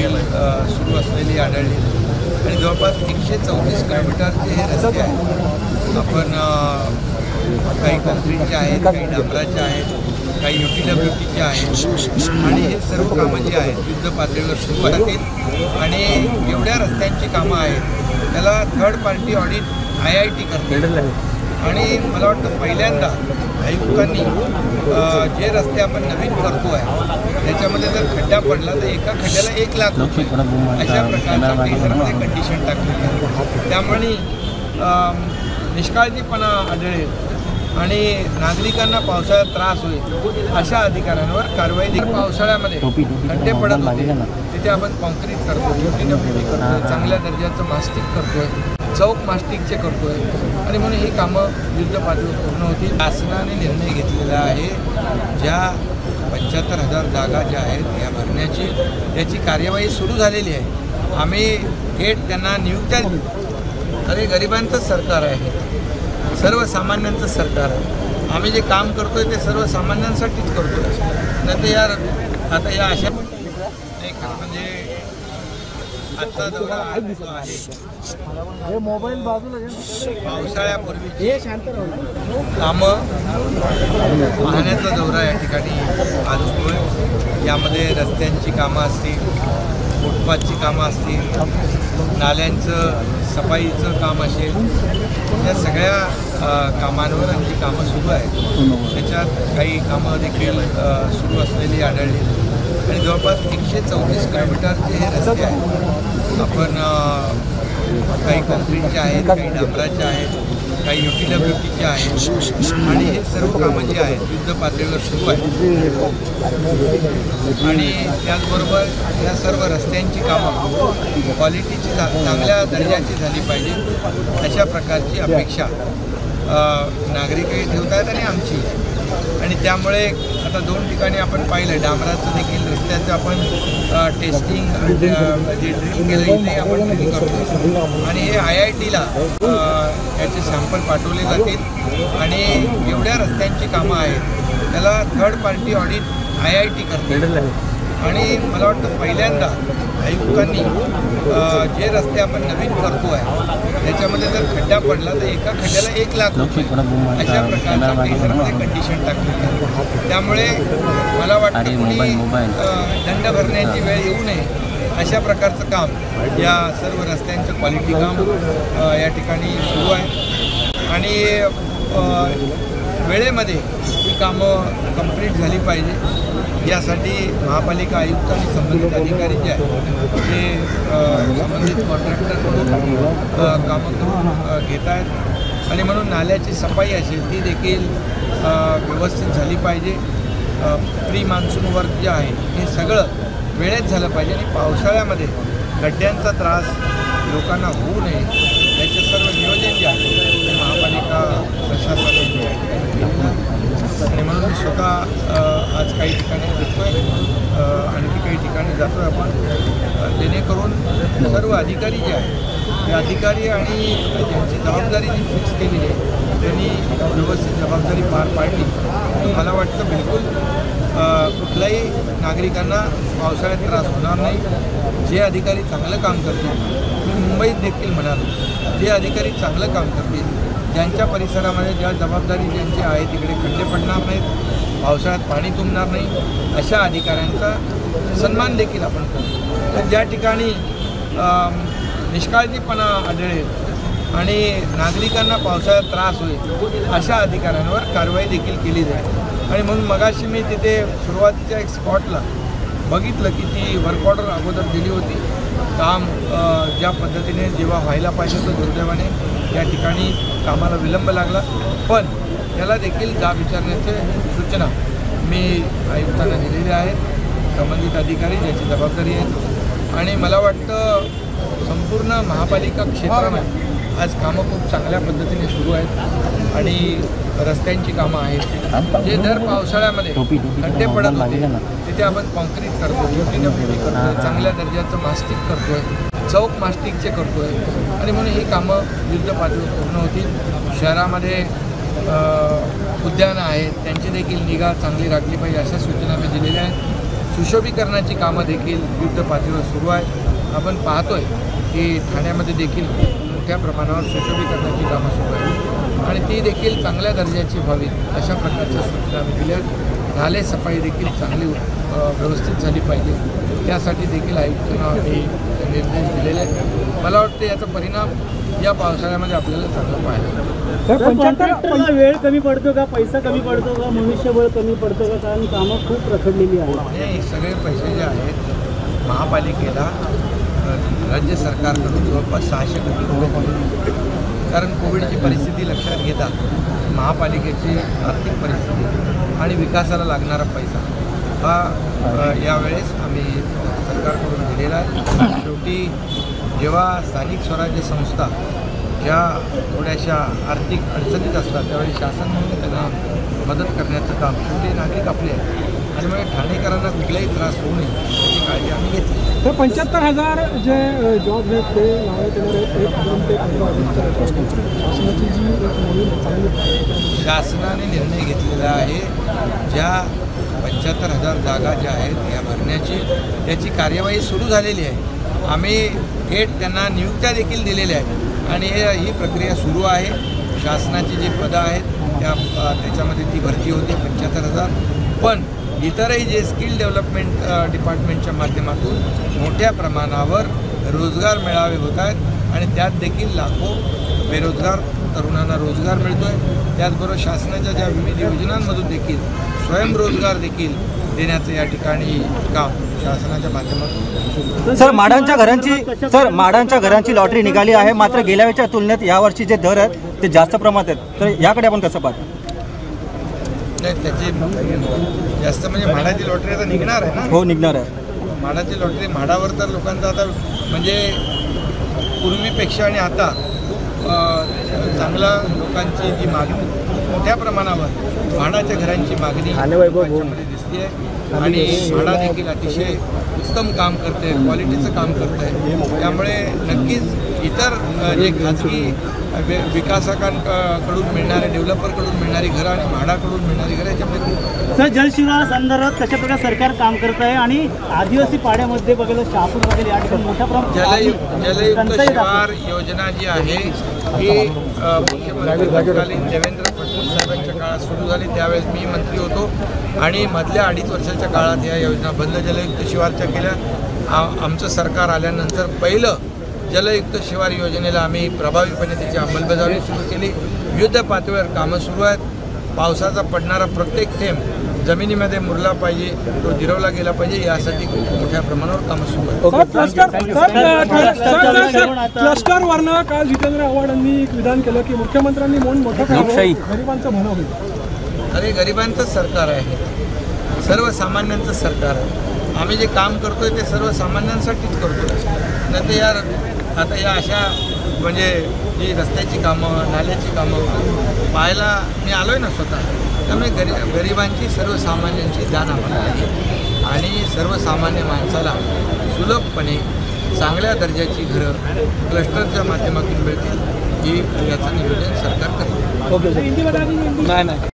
देखील सुरू असलेली आढळली आणि जवळपास 134 किलोमीटरचे हे रस्ते आहेत. आपण काही कॉन्क्रीटचे आहेत, काही डांबराचे आहेत, काही UTWTचे आहेत आणि हे सर्व कामं जी आहेत युद्ध पातळीवर सुरू राहतील आणि एवढ्या रस्त्यांची कामं आहेत त्याला थर्ड पार्टी ऑडिट IIT करते आणि मला वाटतं पहिल्यांदा आयुक्तांनी जे रस्ते आपण नवीन करतो आहे त्याच्यामध्ये जर खड्डा पडला तर एका खड्ड्याला 1 लाख रुपये अशा प्रकारच्या टेंडरमध्ये कंडिशन टाकली आहे. त्यामुळे निष्काळजीपणा आढळेल आणि नागरिकांना पावसाळ्यात त्रास होईल अशा अधिकाऱ्यांवर कारवाई देखील. पावसाळ्यामध्ये खड्डे पडत होते तिथे आपण कॉन्क्रीट करतो, UTWT करतो, चांगल्या दर्जाचं मास्टिक करतोय, चौक मास्टिकचे करतोय आणि म्हणून ही कामं युद्ध पातळीवर पूर्ण होतील. शासनाने निर्णय घेतलेला आहे ज्या 75,000 जागा ज्या आहेत या भरण्याची त्याची कार्यवाही सुरू झालेली आहे. आम्ही थेट त्यांना नियुक्त्या तर हे गरिबांचंच सरकार आहे, सर्वसामान्यांचं सरकार आहे. आम्ही जे काम करतोय ते सर्वसामान्यांसाठीच करतोय. नाही तर आता या अशा म्हणजे आजचा दौरा आहे मोबाईल बाजूला पावसाळ्यापूर्वी कामं पाहण्याचा दौरा या ठिकाणी आज होतोय. यामध्ये रस्त्यांची कामं असतील, फुटपाथची कामं असतील, नाल्यांचं सफाईचं काम असेल, या सगळ्या कामांवर जी कामं सुरू आहेत त्याच्यात काही कामं देखील सुरू असलेली आढळली आणि जवळपास 134 किलोमीटरचे हे रस्ते आहेत. आपण काही कॉन्क्रीटचे आहेत, काही डांबराचे आहेत, काही UTWTचे आहेत आणि हे सर्व कामं जी आहेत युद्ध पातळीवर सुरू आहेत आणि त्याचबरोबर या सर्व रस्त्यांची कामं क्वालिटीची चांगल्या दर्जाची झाली पाहिजे अशा प्रकारची अपेक्षा नागरिकही ठेवत आहेत आणि आमची. आणि त्यामुळे आता 2 ठिकाणी आपण पाहिलं डांबराचं देखील रस्त्याचं आपण टेस्टिंग जे ड्रिल केलं इथे आपण ड्रिल करतो आणि हे IITला याचे सॅम्पल पाठवले जातील आणि एवढ्या रस्त्यांची कामं आहेत त्याला थर्ड पार्टी ऑडिट IIT करते आणि मला वाटतं पहिल्यांदा आयुक्तांनी जे रस्ते आपण नवीन करतो आहे त्याच्यामध्ये जर खड्डा पडला तर एका खड्ड्याला 1 लाख रुपये अशा प्रकारच्या टेंडरमध्ये कंडिशन टाकली आहे. त्यामुळे मला वाटतं कोणी दंड भरण्याची वेळ येऊ नये अशा प्रकारचं काम या सर्व रस्त्यांचं क्वालिटी काम या ठिकाणी सुरू आहे आणि वेळेमध्ये ही कामं कंप्लीट झाली पाहिजे यासाठी महापालिका आयुक्त आणि संबंधित अधिकारी जे आहेत ते संबंधित कॉन्ट्रॅक्टरकडून कामं करून घेत आहेत आणि म्हणून नाल्याची सफाई असेल ती देखील व्यवस्थित झाली पाहिजे. प्री मान्सून वर्क जे आहे हे सगळं वेळेत झालं पाहिजे आणि पावसाळ्यामध्ये खड्ड्यांचा त्रास लोकांना होऊ नये याचे सर्व नियोजन जे आहे ते महापालिका प्रशासनाने केलेलं आहे आणि म्हणून मी स्वतः आज काही ठिकाणी जातो आहे, आणखी काही ठिकाणी जातो आहे आपण जेणेकरून सर्व अधिकारी जे आहेत ते अधिकारी आणि ज्यांची जबाबदारी जी फिक्स केलेली आहे त्यांनी व्यवस्थित जबाबदारी पार पाडली तर मला वाटतं बिलकुल कुठल्याही नागरिकांना पावसाळ्यात त्रास होणार नाही. जे अधिकारी चांगलं काम करतील, मी मुंबईत देखील म्हणालो, जे अधिकारी चांगलं काम करतील ज्यांच्या परिसरामध्ये ज्या जबाबदारी ज्यांची आहे तिकडे खड्डे पडणार नाहीत, पावसाळ्यात पाणी तुंबणार नाही अशा अधिकाऱ्यांचा सन्मान देखील आपण करू. तर ज्या ठिकाणी निष्काळजीपणा आढळेल आणि नागरिकांना पावसाळ्यात त्रास होईल अशा अधिकाऱ्यांवर कारवाई देखील केली जाईल. आणि म्हणून मगाशी मी तिथे सुरुवातीच्या एक स्पॉटला बघितलं की ती वर्क ऑर्डर अगोदर दिली होती. काम ज्या पद्धतीने जेव्हा व्हायला पाहिजे होतं दुर्दैवाने या ठिकाणी कामाला विलंब लागला, पण त्याला देखील जाब विचारण्याचे सूचना मी आयुक्तांना दिलेल्या आहेत, संबंधित अधिकारी ज्याची जबाबदारी आहे. आणि मला वाटतं संपूर्ण महापालिका क्षेत्रामध्ये आज कामं खूप चांगल्या पद्धतीने सुरू आहेत आणि रस्त्यांची कामं आहेत. जे दर पावसाळ्यामध्ये खड्डे पडत होते तिथे आपण कॉन्क्रीट करतो, UTWT करतो, चांगल्या दर्जाचं मास्टिक करतोय, चौक मास्टिकचे करतोय आणि म्हणून ही कामं युद्ध पातळीवर पूर्ण होतील. शहरामध्ये उद्यानं आहेत त्यांची देखील निगा चांगली राखली पाहिजे अशा सूचना मी दिलेल्या आहेत. सुशोभीकरणाची कामं देखील युद्ध पातळीवर सुरू आहे. आपण पाहतोय की ठाण्यामध्ये देखील मोठ्या प्रमाणावर सुशोभीकरणाची कामं सुरू आहेत आणि ती देखील चांगल्या दर्जाची व्हावी अशा प्रकारच्या सूचना आम्ही दिल्या. नाले सफाई देखील चांगली व्यवस्थित झाली पाहिजे, त्यासाठी देखील आयुक्तांना आम्ही निर्देश दिलेले आहेत. मला वाटतं याचा परिणाम या पावसाळ्यामध्ये आपल्याला चांगला पाहायला. कॉन्ट्रॅक्टरला वेळ कमी पडतो का, पैसा कमी पडतो का, मनुष्यबळ कमी पडतं का? कारण कामं खूप रखडलेली आहेत. हे सगळे पैसे जे आहेत महापालिकेला राज्य सरकारकडून जवळपास 600 कोटी रुपये दिले. कारण कोविडची परिस्थिती लक्षात घेता महापालिकेची आर्थिक परिस्थिती आणि विकासाला लागणारा पैसा हा यावेळेस आम्ही सरकारकडून दिलेला आहे. शेवटी जेव्हा स्थानिक स्वराज्य संस्था ज्या थोड्याशा आर्थिक अडचणीत असतात त्यावेळी शासन म्हणून त्यांना मदत करण्याचं काम शेवटी नागरिक आपले आहेत आणि मग ठाणेकरांना कुठलाही त्रास होऊ नये याची काळजी आम्ही घेतली. तर 75,000 जे जॉब आहेत ते लावण्यात येणार आहेत. शासनाने निर्णय घेतलेला आहे. ज्या 75,000 जागा ज्या आहेत या भरण्याची त्याची कार्यवाही सुरू झालेली आहे. आम्ही थेट त्यांना नियुक्त्या देखील दिलेल्या आहेत आणि ही प्रक्रिया सुरू आहे. शासनाची जी पदं आहेत त्याच्यामध्ये ती भरती होते 75,000. पण इतरही जे स्किल डेव्हलपमेंट डिपार्टमेंटच्या माध्यमातून मोठ्या प्रमाणावर रोजगार मेळावे होत आहेत आणि त्यात देखील लाखो बेरोजगार तरुणांना रोजगार मिळतो आहे. त्याचबरोबर शासनाच्या ज्या विविध योजनांमधून देखील स्वयंरोजगार देखील देण्याचं या ठिकाणी काम शासनाच्या माध्यमातून. सर माडांच्या घरांची लॉटरी निघाली आहे, मात्र गेल्या वेळच्या तुलनेत यावर्षी जे दर आहेत ते जास्त प्रमाणात आहेत. तर याकडे आपण कसं पाहतो? नाही, त्याची जास्त म्हणजे म्हाडाची लॉटरी आता निघणार आहे ना. हो, निघणार आहे. म्हाडाची लॉटरी म्हाडावर तर लोकांचा आता म्हणजे पूर्वीपेक्षा आणि आता चांगला लोकांची जी मागणी मोठ्या प्रमाणावर म्हाडाच्या घरांची मागणी याच्यामध्ये दिसते आहे आणि म्हाडा देखील अतिशय उत्तम काम करते, क्वालिटीचं काम करत आहे. त्यामुळे नक्कीच इतर जे खाजगी विकासकांकडून मिळणारे डेव्हलपरकडून मिळणारी घरं आणि म्हाडाकडून मिळणारी घरं याच्यामध्ये. सर, जलशिवार संदर्भात कशा प्रकारे सरकार काम करत आहे आणि आदिवासी पाड्यामध्ये बघितलं शहापूर वगैरे या ठिकाणी मोठ्या प्रमाणात जलयुक्त शिवार योजना जी आहे ही मुख्यमंत्री तत्कालीन देवेंद्र फडणवीस साहेबांच्या काळात सुरू झाली. त्यावेळेस मी मंत्री होतो आणि मधल्या 2.5 वर्षाच्या काळात या योजना बंद जलयुक्त शिवारच्या केल्या. आमचं सरकार आल्यानंतर पहिलं जलयुक्त शिवार योजनेला आम्ही प्रभावीपणे त्याची अंमलबजावणी सुरू केली. युद्ध पातळीवर कामं सुरू आहेत. पावसाचा पडणारा प्रत्येक थेंब जमिनीमध्ये मुरला पाहिजे, तो जिरवला गेला पाहिजे यासाठी खूप मोठ्या प्रमाणावर कामं सुरू आहेत. क्लस्टरवरनं काल जितेंद्र आव्हाडांनी एक विधान केलं की मुख्यमंत्र्यांनी म्हणून मोठं गरिबांचं भलं होईल. अरे गरिबांचंच सरकार आहे, सर्वसामान्यांचं सरकार आहे. आम्ही जे काम करतोय ते सर्वसामान्यांसाठीच करतोय. नाही तर यार आता या अशा म्हणजे जी रस्त्याची कामं नाल्याची कामं पाहायला मी आलो आहे ना स्वतः. त्यामुळे गरिबांची सर्वसामान्यांची जाण आम्हाला आहे आणि सर्वसामान्य माणसाला सुलभपणे चांगल्या दर्जाची घरं क्लस्टरच्या माध्यमातून मिळतील ही याचं नियोजन सरकार करतं. नाही